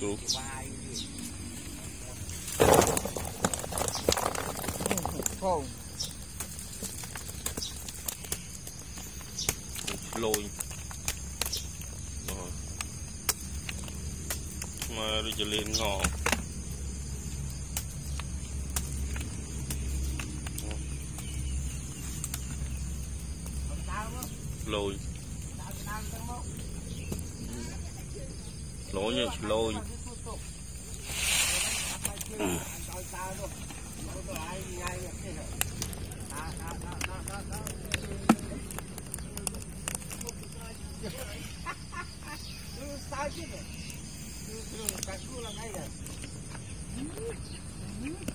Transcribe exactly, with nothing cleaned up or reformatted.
cú không lôi rồi mà đi cho lên ngò lôi lôi như lôi sao chứ này, cái cua là ngay rồi.